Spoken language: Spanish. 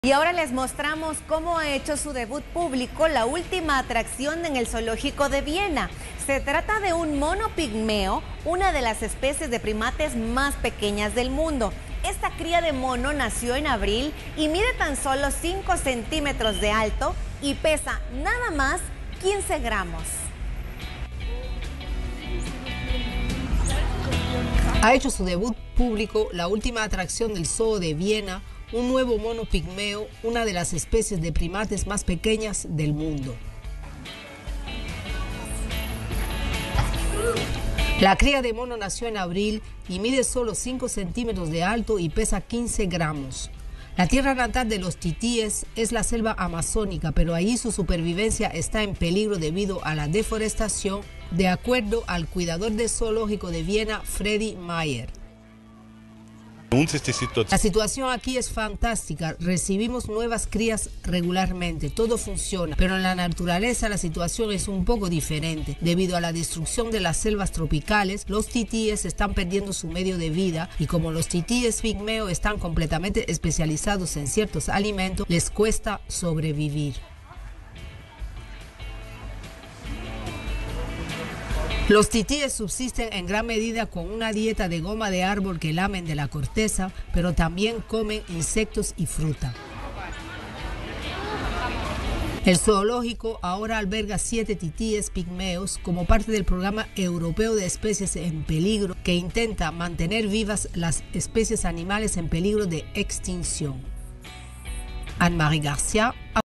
Y ahora les mostramos cómo ha hecho su debut público la última atracción en el Zoológico de Viena. Se trata de un mono pigmeo, una de las especies de primates más pequeñas del mundo. Esta cría de mono nació en abril y mide tan solo 5 centímetros de alto y pesa nada más 15 gramos. Ha hecho su debut público la última atracción del Zoo de Viena, un nuevo mono pigmeo, una de las especies de primates más pequeñas del mundo. La cría de mono nació en abril y mide solo 5 centímetros de alto y pesa 15 gramos. La tierra natal de los titíes es la selva amazónica, pero allí su supervivencia está en peligro debido a la deforestación, de acuerdo al cuidador del zoológico de Viena, Freddy Mayer. La situación aquí es fantástica, recibimos nuevas crías regularmente, todo funciona, pero en la naturaleza la situación es un poco diferente. Debido a la destrucción de las selvas tropicales, los titíes están perdiendo su medio de vida y como los titíes pigmeo están completamente especializados en ciertos alimentos, les cuesta sobrevivir. Los titíes subsisten en gran medida con una dieta de goma de árbol que lamen de la corteza, pero también comen insectos y fruta. El zoológico ahora alberga 7 titíes pigmeos como parte del programa europeo de especies en peligro que intenta mantener vivas las especies animales en peligro de extinción. Anne-Marie García.